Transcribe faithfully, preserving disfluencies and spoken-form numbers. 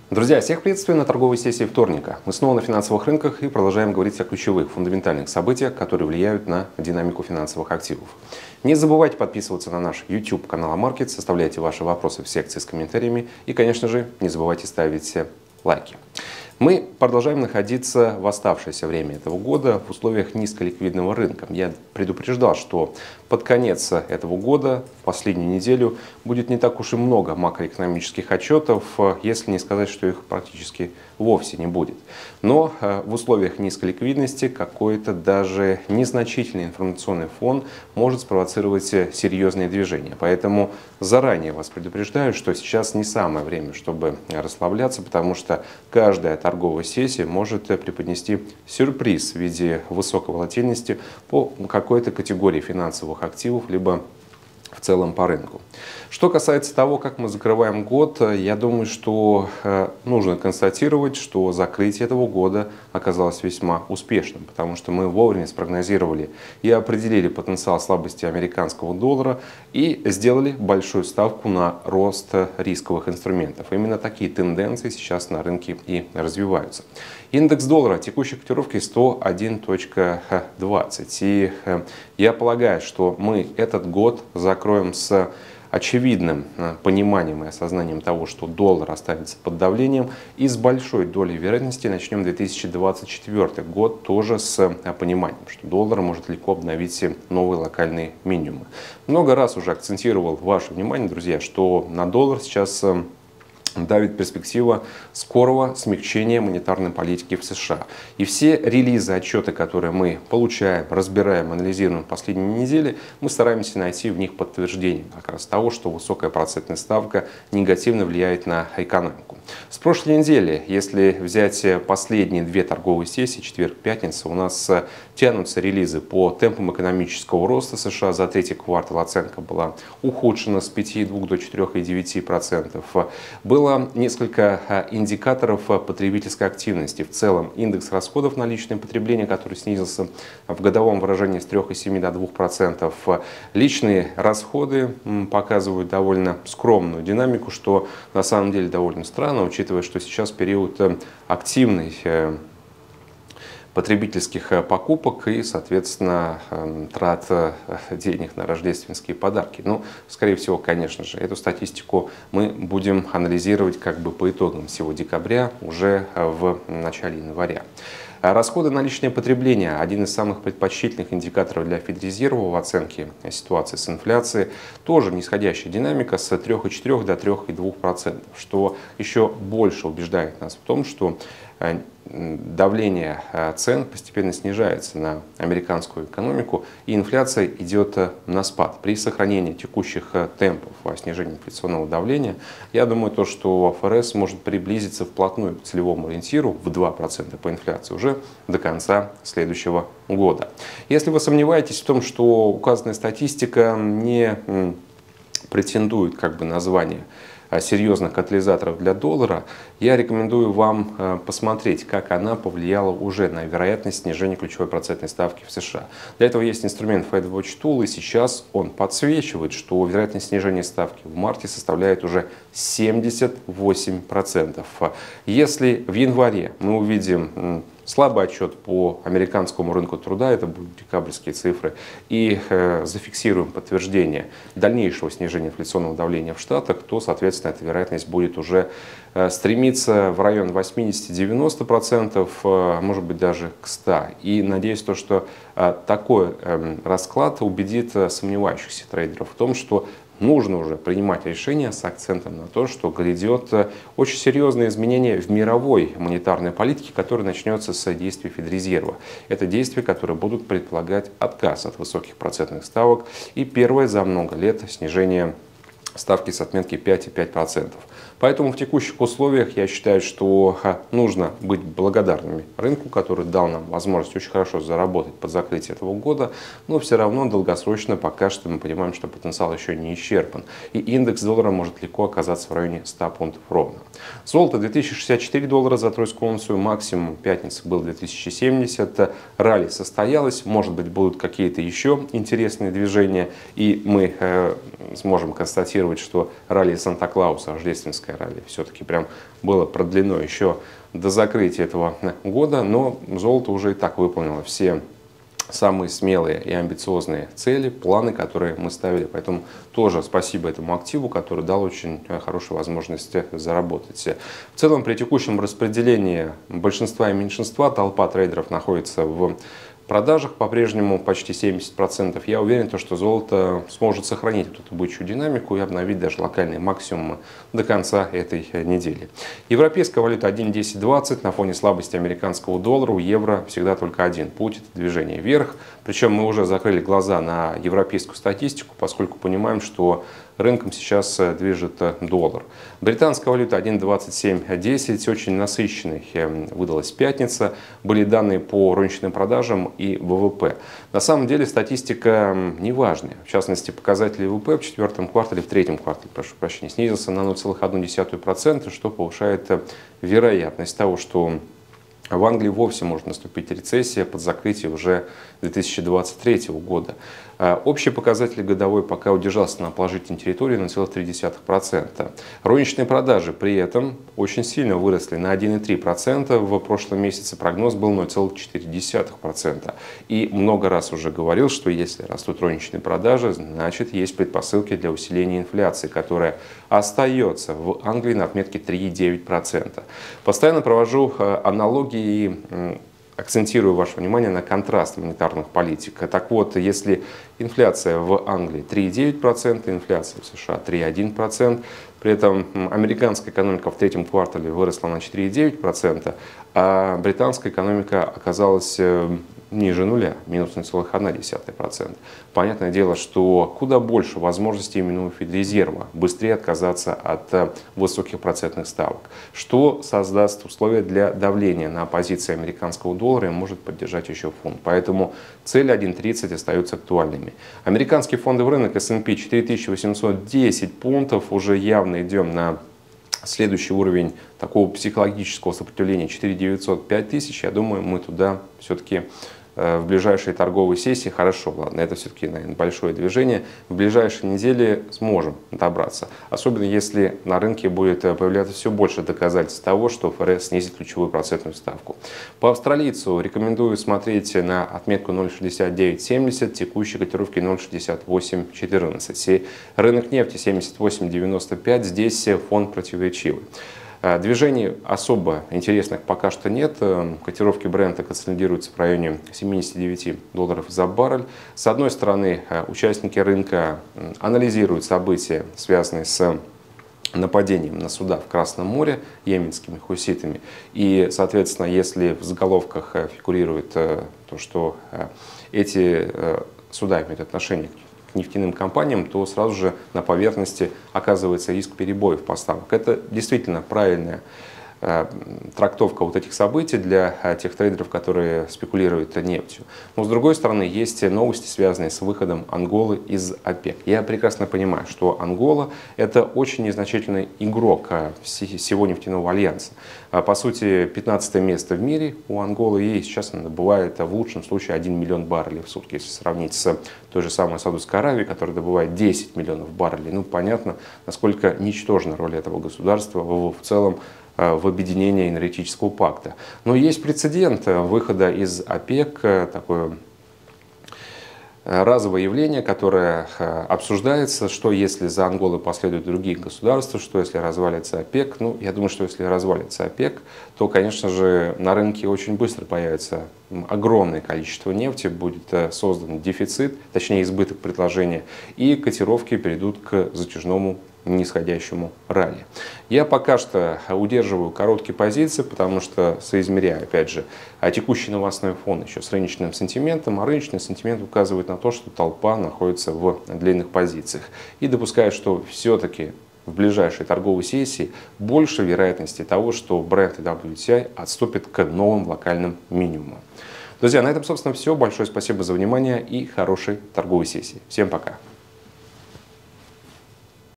Друзья, всех приветствую на торговой сессии вторника. Мы снова на финансовых рынках и продолжаем говорить о ключевых, фундаментальных событиях, которые влияют на динамику финансовых активов. Не забывайте подписываться на наш YouTube канал Амаркет, составляйте ваши вопросы в секции с комментариями и, конечно же, не забывайте ставить лайки. Мы продолжаем находиться в оставшееся время этого года в условиях низколиквидного рынка. Я предупреждал, что под конец этого года, в последнюю неделю, будет не так уж и много макроэкономических отчетов, если не сказать, что их практически вовсе не будет. Но в условиях низколиквидности какой-то даже незначительный информационный фон может спровоцировать серьезные движения. Поэтому заранее вас предупреждаю, что сейчас не самое время, чтобы расслабляться, потому что каждая торговая сессия может преподнести сюрприз в виде высокой волатильности по какой-то категории финансовых активов, либо в целом по рынку. Что касается того, как мы закрываем год, я думаю, что нужно констатировать, что закрытие этого года оказалось весьма успешным, потому что мы вовремя спрогнозировали и определили потенциал слабости американского доллара и сделали большую ставку на рост рисковых инструментов. Именно такие тенденции сейчас на рынке и развиваются. Индекс доллара текущей котировки сто один целых двадцать. И я полагаю, что мы этот год закроем с очевидным пониманием и осознанием того, что доллар останется под давлением, и с большой долей вероятности начнем две тысячи двадцать четвёртый год тоже с пониманием, что доллар может легко обновить новые локальные минимумы. Много раз уже акцентировал ваше внимание, друзья, что на доллар сейчас давит перспектива скорого смягчения монетарной политики в США. И все релизы, отчеты, которые мы получаем, разбираем, анализируем в последние недели, мы стараемся найти в них подтверждение как раз того, что высокая процентная ставка негативно влияет на экономику. С прошлой недели, если взять последние две торговые сессии, четверг-пятница, у нас тянутся релизы по темпам экономического роста США. За третий квартал оценка была ухудшена с пяти целых двух десятых до четырёх целых девяти десятых процентов. Было несколько индикаторов потребительской активности. В целом индекс расходов на личное потребление, который снизился в годовом выражении с трёх целых семи десятых до двух процентов. Личные расходы показывают довольно скромную динамику, что на самом деле довольно странно, учитывая, что сейчас период активный потребительских покупок и, соответственно, трат денег на рождественские подарки. Ну, скорее всего, конечно же, эту статистику мы будем анализировать как бы по итогам всего декабря, уже в начале января. Расходы на личное потребление – один из самых предпочтительных индикаторов для Федрезерва в оценке ситуации с инфляцией. Тоже нисходящая динамика с трёх целых четырёх десятых до трёх целых двух десятых процентов, что еще больше убеждает нас в том, что давление цен постепенно снижается на американскую экономику, и инфляция идет на спад. При сохранении текущих темпов снижения инфляционного давления, я думаю, то, что ФРС может приблизиться вплотную к целевому ориентиру в два процента по инфляции уже до конца следующего года. Если вы сомневаетесь в том, что указанная статистика не претендует как бы на звание серьезных катализаторов для доллара, я рекомендую вам посмотреть, как она повлияла уже на вероятность снижения ключевой процентной ставки в США. Для этого есть инструмент FedWatch Tool, и сейчас он подсвечивает, что вероятность снижения ставки в марте составляет уже семьдесят восемь процентов. Если в январе мы увидим слабый отчет по американскому рынку труда, это будут декабрьские цифры, и э, зафиксируем подтверждение дальнейшего снижения инфляционного давления в Штатах, то, соответственно, эта вероятность будет уже э, стремиться в район восьмидесяти-девяноста процентов, э, может быть даже к ста процентам. И надеюсь, то, что э, такой э, расклад убедит э, сомневающихся трейдеров в том, что нужно уже принимать решения с акцентом на то, что грядет очень серьезное изменение в мировой монетарной политике, которое начнется с действий Федрезерва. Это действия, которые будут предполагать отказ от высоких процентных ставок и первое за много лет снижение ставки с отметки пять целых пять десятых процента. Поэтому в текущих условиях я считаю, что нужно быть благодарными рынку, который дал нам возможность очень хорошо заработать под закрытие этого года, но все равно долгосрочно пока что мы понимаем, что потенциал еще не исчерпан. И индекс доллара может легко оказаться в районе ста пунктов ровно. Золото две тысячи шестьдесят четыре доллара за тройскую унцию, максимум пятницы был две тысячи семьдесят. Ралли состоялось, может быть будут какие-то еще интересные движения, и мы э, сможем констатировать констатировать, что ралли Санта-Клауса, рождественское ралли, все-таки прям было продлено еще до закрытия этого года, но золото уже и так выполнило все самые смелые и амбициозные цели, планы, которые мы ставили. Поэтому тоже спасибо этому активу, который дал очень хорошую возможность заработать. В целом, при текущем распределении большинства и меньшинства толпа трейдеров находится в продажах по-прежнему почти семьдесят процентов. Я уверен, что золото сможет сохранить вот эту бычью динамику и обновить даже локальные максимумы до конца этой недели. Европейская валюта один десять двадцать на фоне слабости американского доллара, у евро всегда только один путь – это движение вверх. Причем мы уже закрыли глаза на европейскую статистику, поскольку понимаем, что рынком сейчас движет доллар. Британская валюта один двадцать семь десять, очень насыщенной выдалась пятница. Были данные по розничным продажам и ВВП. На самом деле статистика неважная. В частности, показатели ВВП в четвертом квартале, в третьем квартале, прошу прощения, снизился на ноль целых одну десятую процента, что повышает вероятность того, что в Англии вовсе может наступить рецессия под закрытие уже две тысячи двадцать третьего года. Общий показатель годовой пока удержался на положительной территории на ноль целых три десятых процента. Розничные продажи при этом очень сильно выросли на один и три десятых процента. В прошлом месяце прогноз был ноль целых четыре десятых процента. И много раз уже говорил, что если растут розничные продажи, значит есть предпосылки для усиления инфляции, которая остается в Англии на отметке три целых девять десятых процента. Постоянно провожу аналогии и акцентирую ваше внимание на контраст монетарных политик. Так вот, если инфляция в Англии три целых девять десятых процента, инфляция в США три целых один процент, при этом американская экономика в третьем квартале выросла на четыре целых девять десятых процента, а британская экономика оказалась ниже нуля, минус ноль целых одна десятая процента. Понятное дело, что куда больше возможностей именно у Федрезерва быстрее отказаться от высоких процентных ставок, что создаст условия для давления на позиции американского доллара и может поддержать еще фунт. Поэтому цель один тридцать остаются актуальными. Американский фондовый рынок эс энд пи четыре тысячи восемьсот десять пунктов, уже явно идем на следующий уровень такого психологического сопротивления четыре тысячи девятьсот — пять тысяч. Я думаю, мы туда все-таки в ближайшие торговые сессии, хорошо, ладно, это все-таки, наверное, большое движение, в ближайшие недели сможем добраться. Особенно если на рынке будет появляться все больше доказательств того, что эф эр эс снизит ключевую процентную ставку. По австралийцу рекомендую смотреть на отметку ноль шестьдесят девять семьдесят, текущей котировки ноль шестьдесят восемь четырнадцать. Рынок нефти семьдесят восемь девяносто пять, здесь фон противоречивый. Движений особо интересных пока что нет. Котировки брента консолидируются в районе семидесяти девяти долларов за баррель. С одной стороны, участники рынка анализируют события, связанные с нападением на суда в Красном море йеменскими хуситами. И, соответственно, если в заголовках фигурирует то, что эти суда имеют отношение к к нефтяным компаниям, то сразу же на поверхности оказывается риск перебоев поставок. Это действительно правильная э, трактовка вот этих событий для э, тех трейдеров, которые спекулируют нефтью. Но с другой стороны, есть новости, связанные с выходом Анголы из ОПЕК. Я прекрасно понимаю, что Ангола – это очень незначительный игрок э, всего нефтяного альянса. По сути, пятнадцатое место в мире у Анголы, и сейчас она добывает в лучшем случае один миллион баррелей в сутки, если сравнить с той же самой Саудовской Аравией, которая добывает десять миллионов баррелей. Ну, понятно, насколько ничтожна роль этого государства в, в целом в объединении энергетического пакта. Но есть прецедент выхода из ОПЕК, такое разовое явление, которое обсуждается, что если за Анголой последуют другие государства, что если развалится ОПЕК. Ну, я думаю, что если развалится ОПЕК, то, конечно же, на рынке очень быстро появится огромное количество нефти, будет создан дефицит, точнее избыток предложения, и котировки перейдут к затяжному нисходящему ралли. Я пока что удерживаю короткие позиции, потому что соизмеряю, опять же, текущий новостной фон еще с рыночным сентиментом, а рыночный сентимент указывает на то, что толпа находится в длинных позициях. И допускаю, что все-таки в ближайшей торговой сессии больше вероятности того, что Brent и дабл ю ти ай отступят к новым локальным минимумам. Друзья, на этом, собственно, все. Большое спасибо за внимание и хорошей торговой сессии. Всем пока!